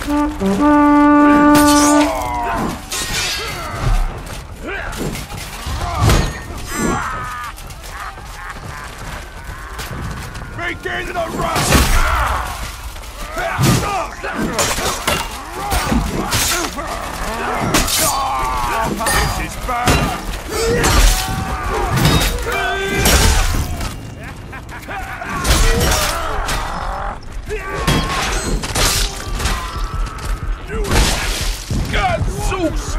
Begin the run! This is bad! Gadzooks!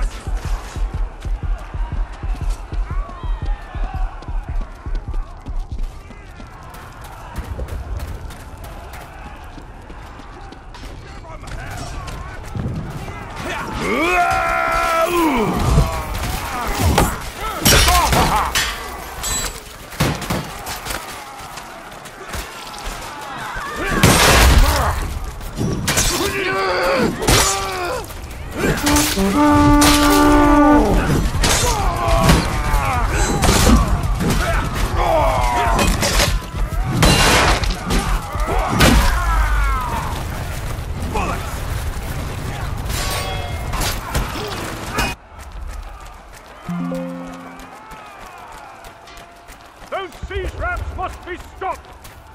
Those siege ramps must be stopped!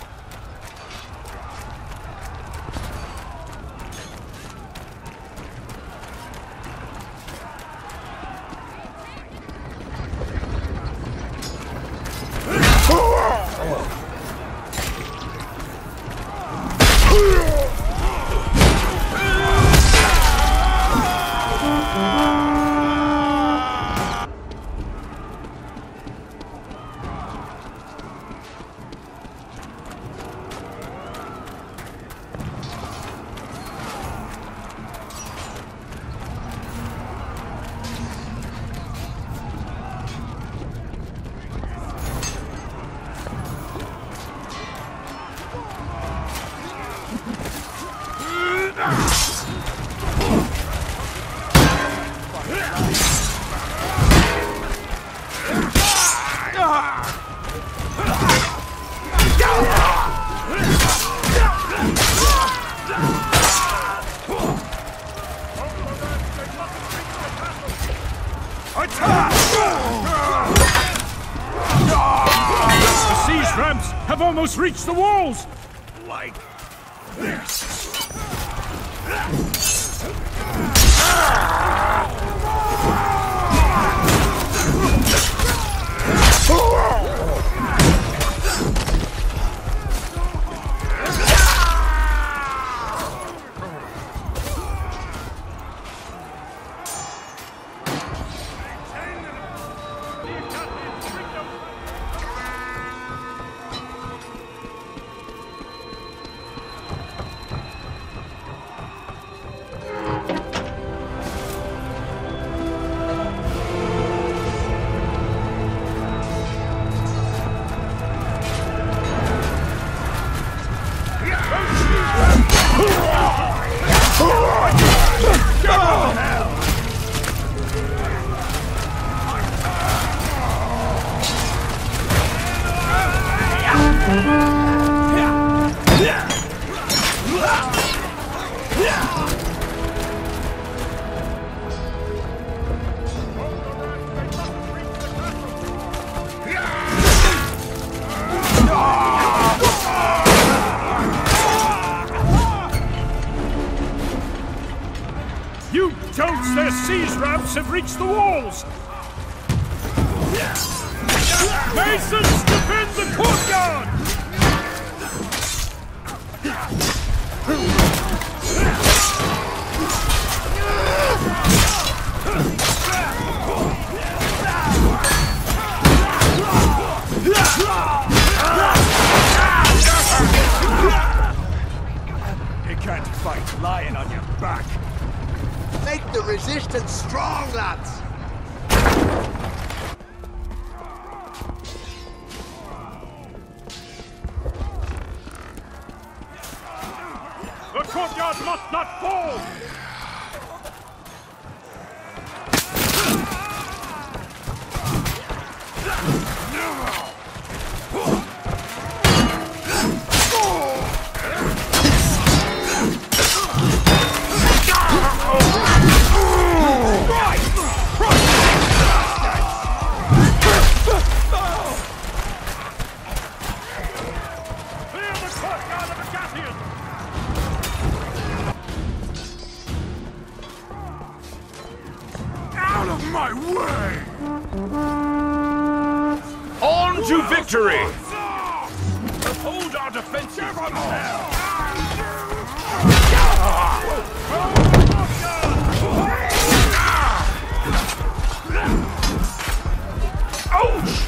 The siege ramps have almost reached the walls! Like this! You don'ts! Their siege ramps have reached the walls! Masons, defend the courtyard! You can't fight lying on your back. Make the resistance strong, lads! The courtyard must not fall! victory! Hold our defensive now! Ouch!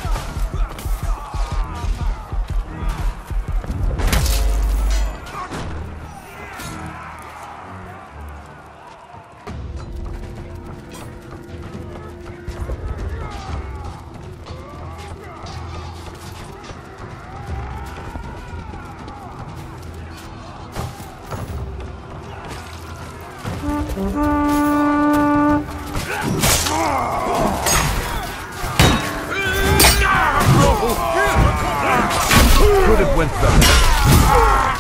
Could have went better.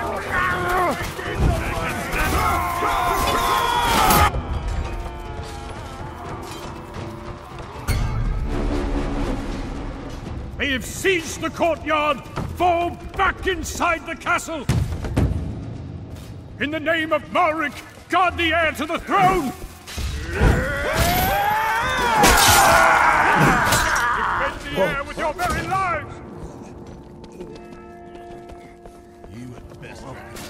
They have sieged the courtyard! Fall back inside the castle! In the name of Malric, guard the heir to the throne! Defend the heir with your very lives! You had best.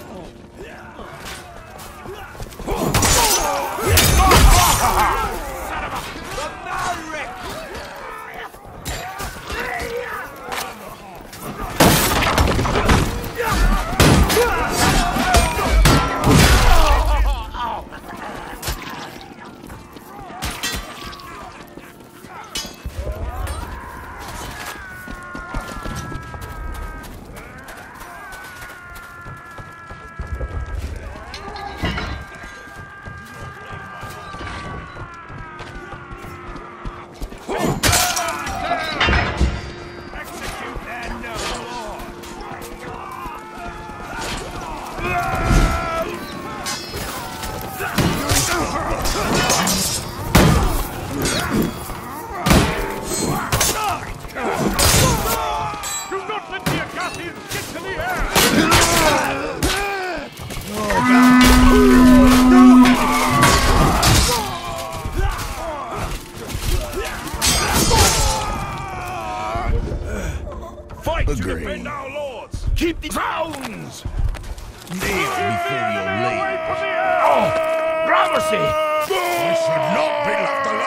Fight to defend our lords! Keep the crowns! Kneel before your lady. Oh! Gramercy! I should not be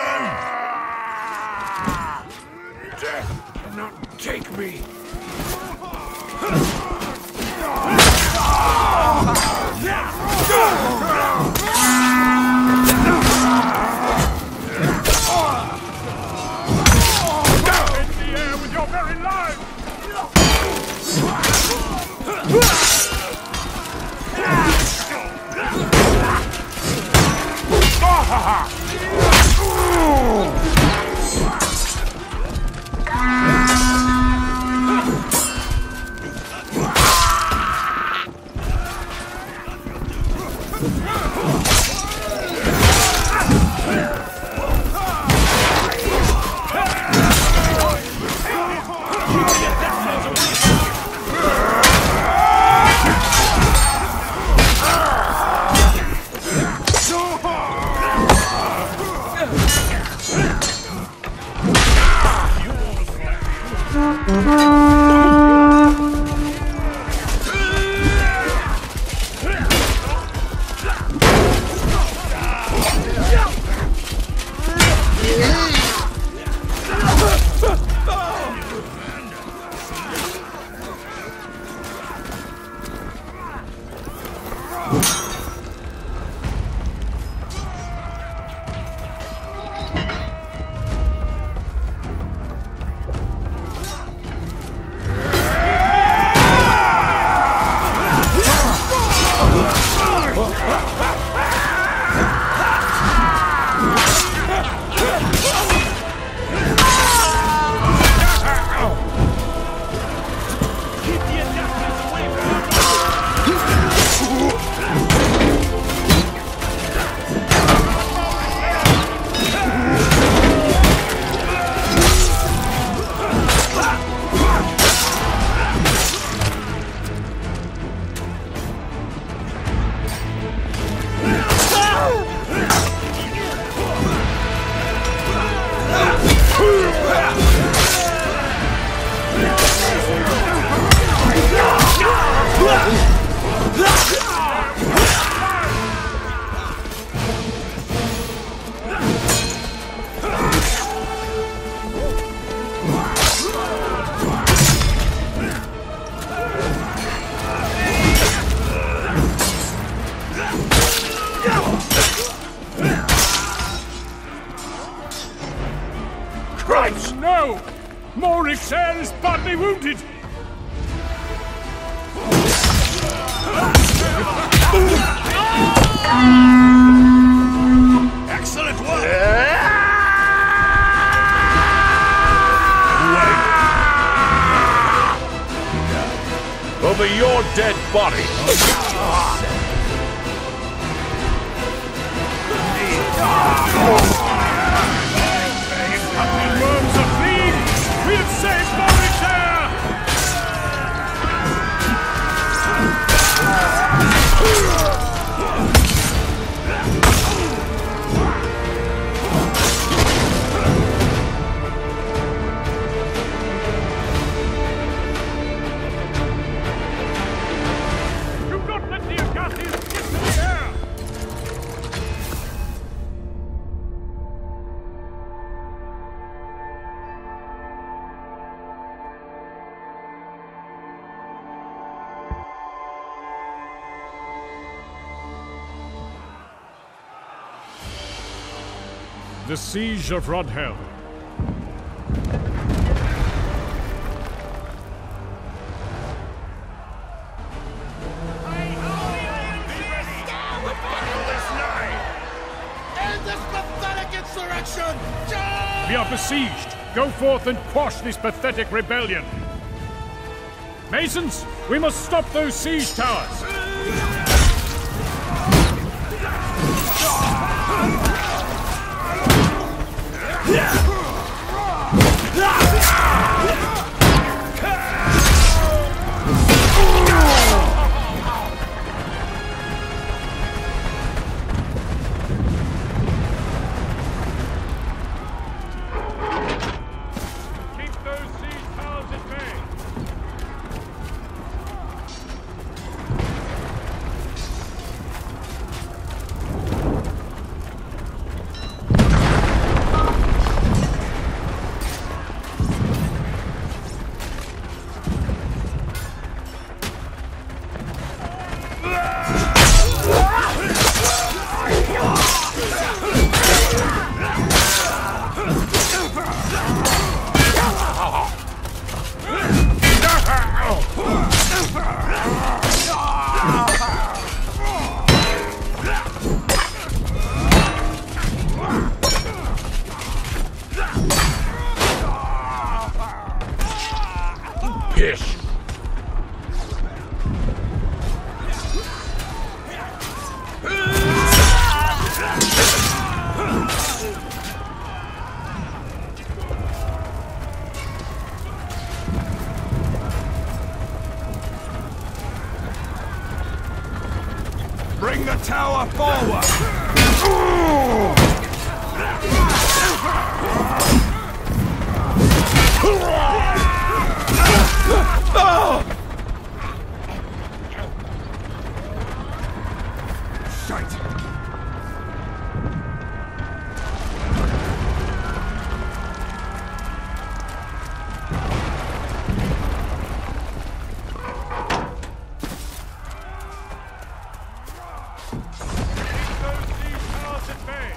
left alone! Death cannot take me! In the air with your very lives! Keep the adapters away from us! badly wounded! Excellent work! Over your dead body! Worms are fleeing! We have saved Mauritania! Do not let the Agathians get to the air! The Siege of Rodhel. End this pathetic insurrection! We are besieged. Go forth and quash this pathetic rebellion. Masons, we must stop those siege towers. Keep those siege towers at bay. Pish! Bring the tower forward! Shite! Those siege towers at bay.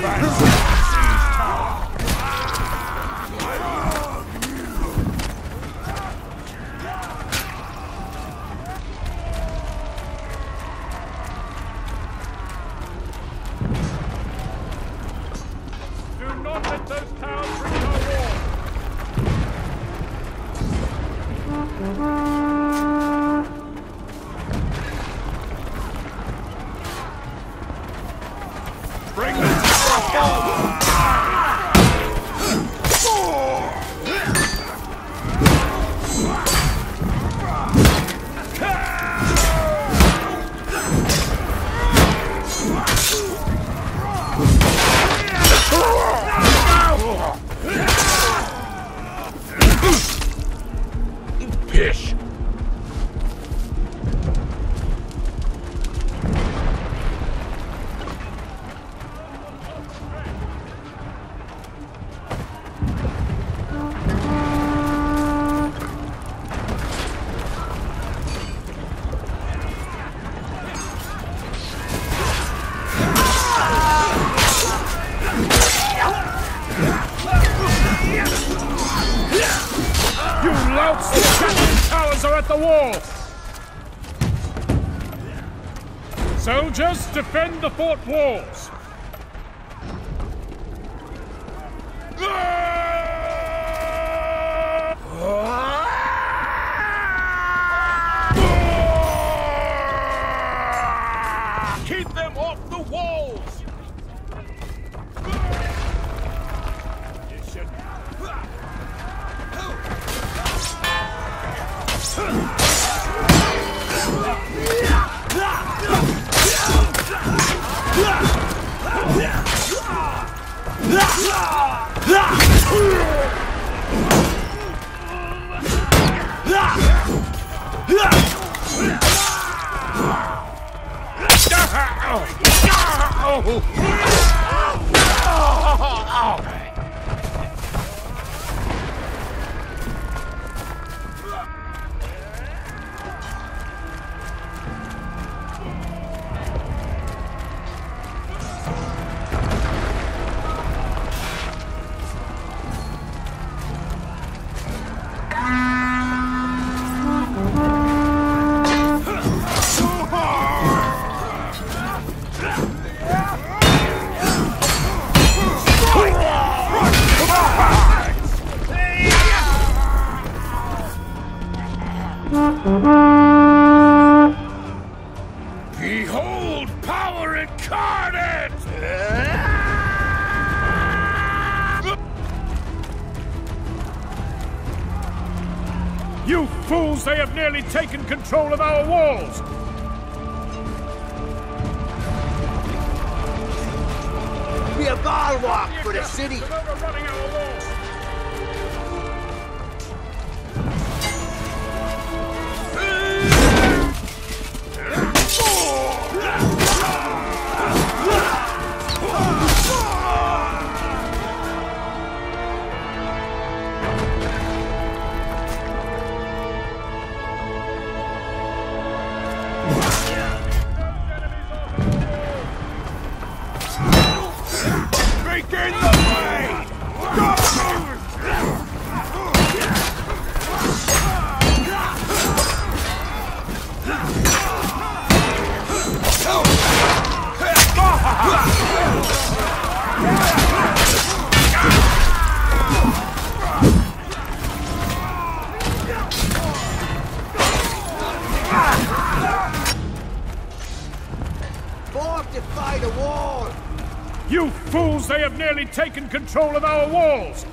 Do not let those towers reach our wall. Bring the tower forward! Pish! You louts! The Gatling towers are at the wall! Soldiers, defend the fort walls! Keep them off the walls! Behold power incarnate! You fools, they have nearly taken control of our walls! Be a bulwark for the city. They're overrunning our walls! Begin the way! Fortify the wall! You fools, they have nearly taken control of our walls!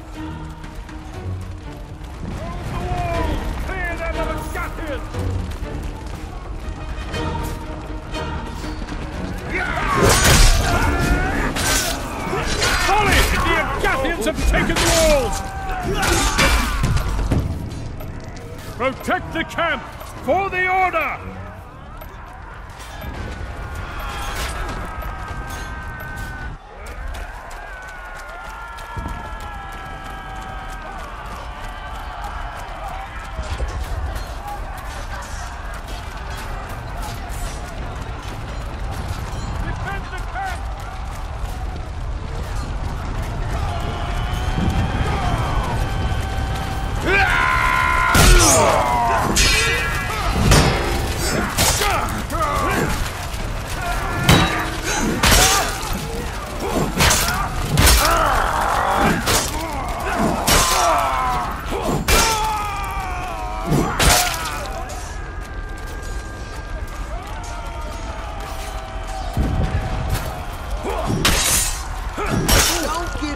Hold the walls! Clear them of the Gathians! Folly! The Gathians have taken the walls! Protect the camp! For the order! Defend the camp!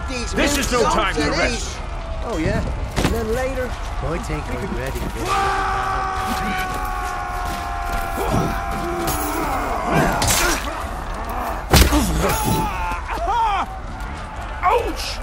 Get these This men is no some time to eat. rest. Oh, yeah? And then later, I think I'm ready. Ouch!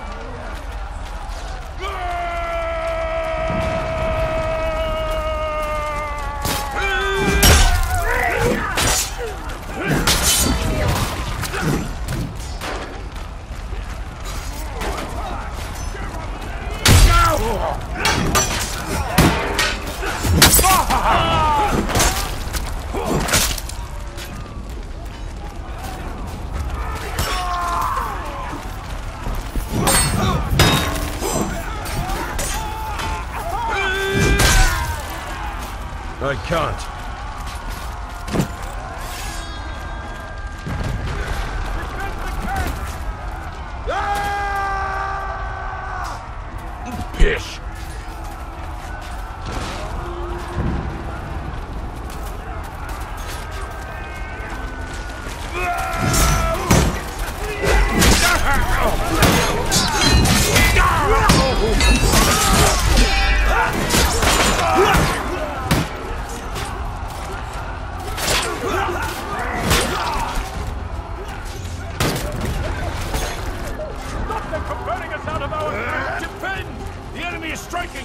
I can't. Pish! Striking!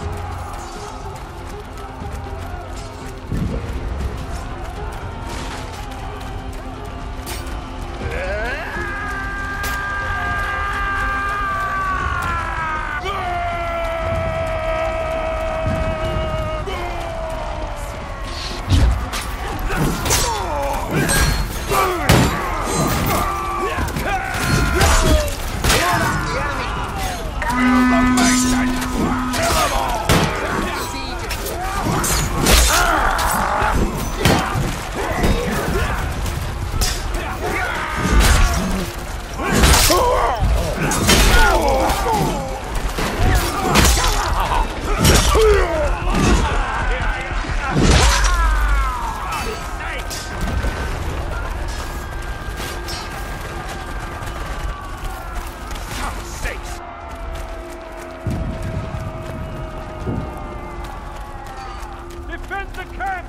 Defend the camp!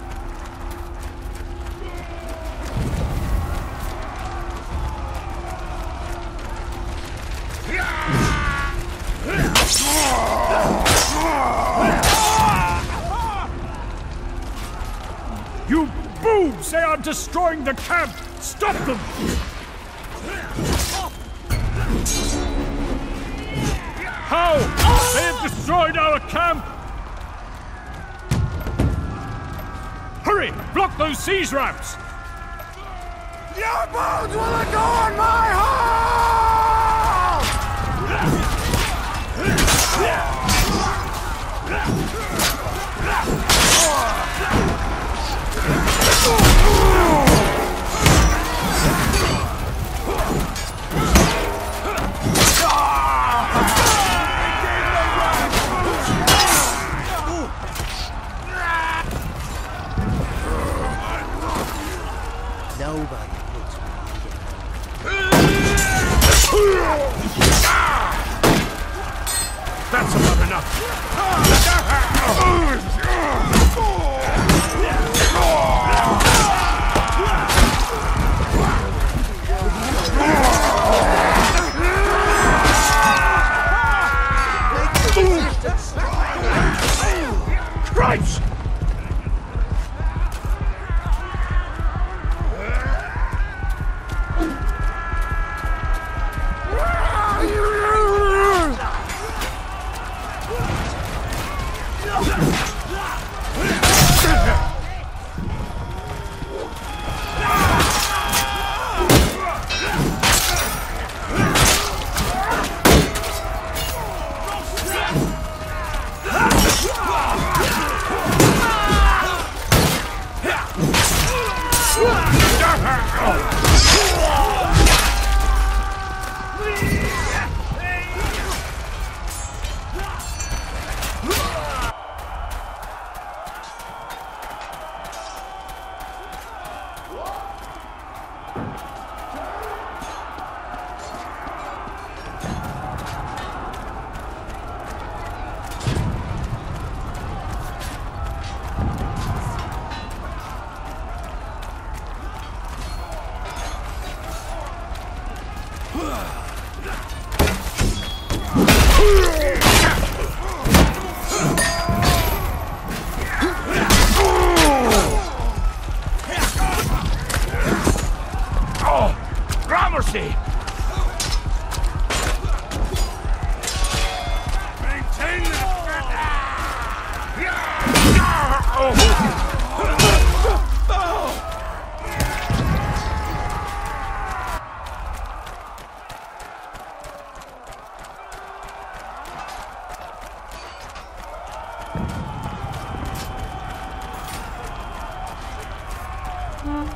You boobs! They are destroying the camp! Stop them! How? They have destroyed our camp! Hurry! Block those siege ramps! Your bones will adorn my hall! Nobody puts me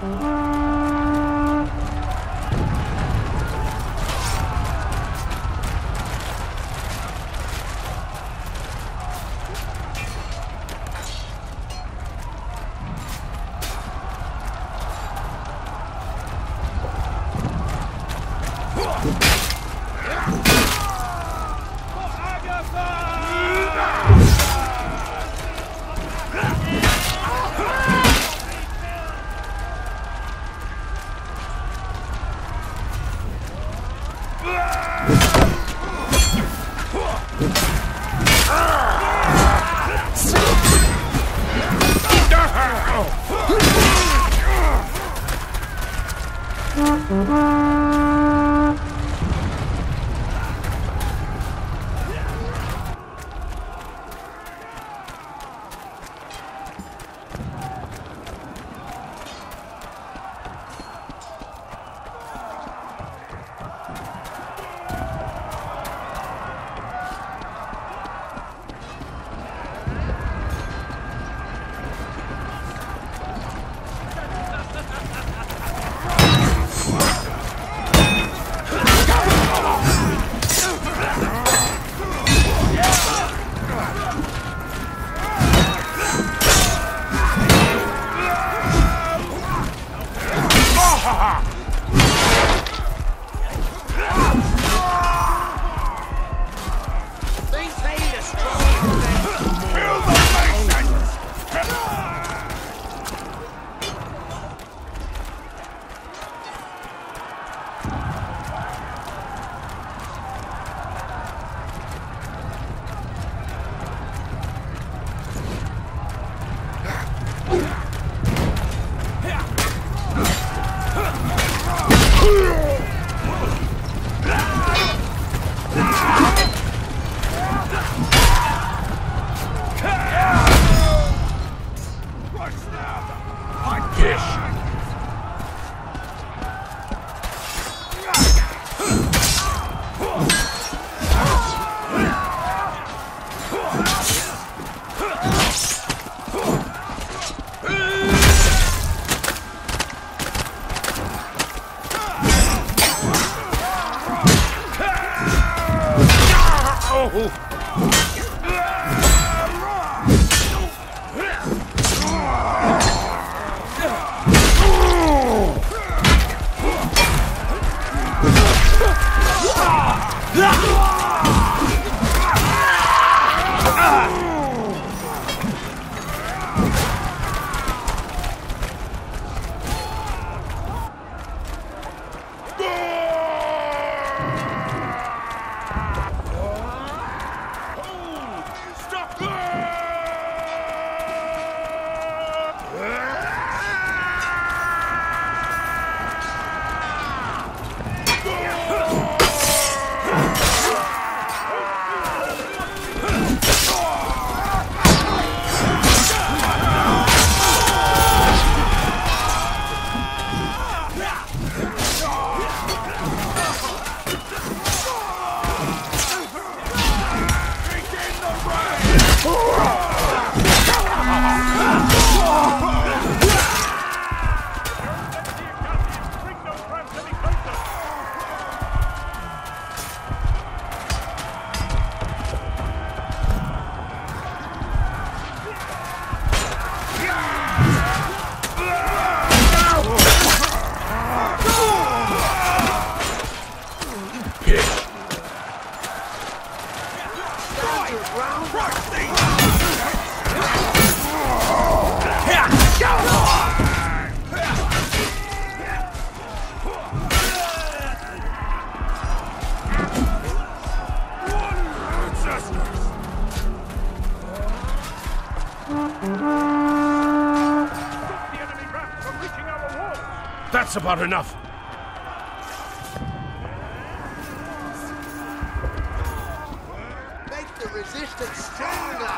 That's about enough. Make the resistance stronger.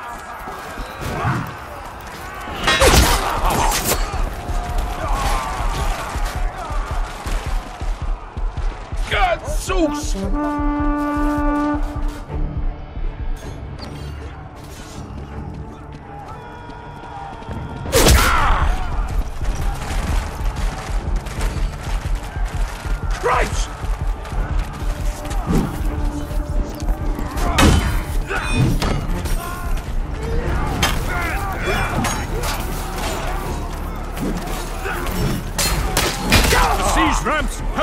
Gadzooks!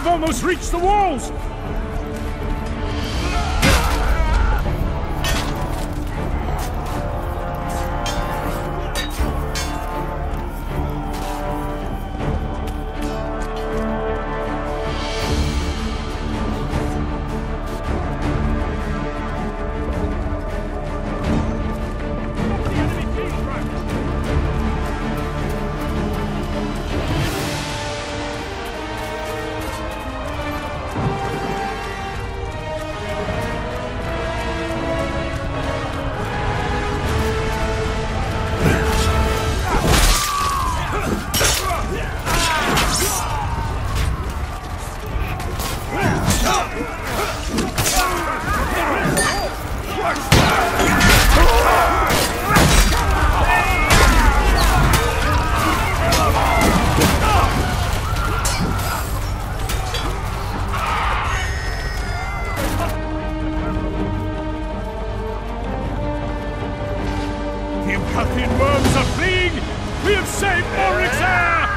have almost reached the walls! The Empathian worms are fleeing! We have saved Morix's heir!